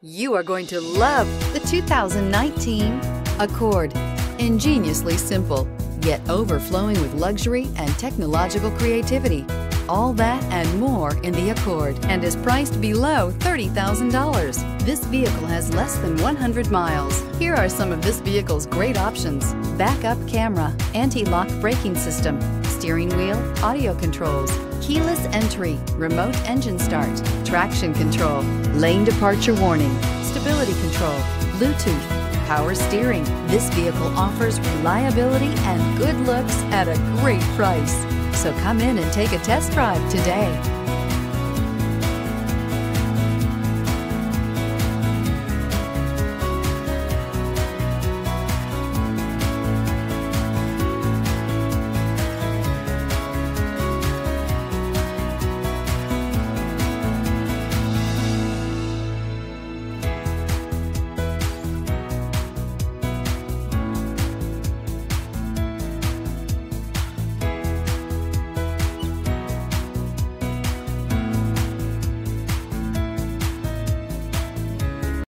You are going to love the 2019 Accord. Ingeniously simple, yet overflowing with luxury and technological creativity. All that and more in the Accord, and is priced below $30,000. This vehicle has less than 100 miles. Here are some of this vehicle's great options: backup camera, anti-lock braking system, steering wheel audio controls, keyless entry, remote engine start, traction control, lane departure warning, stability control, Bluetooth, power steering. This vehicle offers reliability and good looks at a great price. So come in and take a test drive today.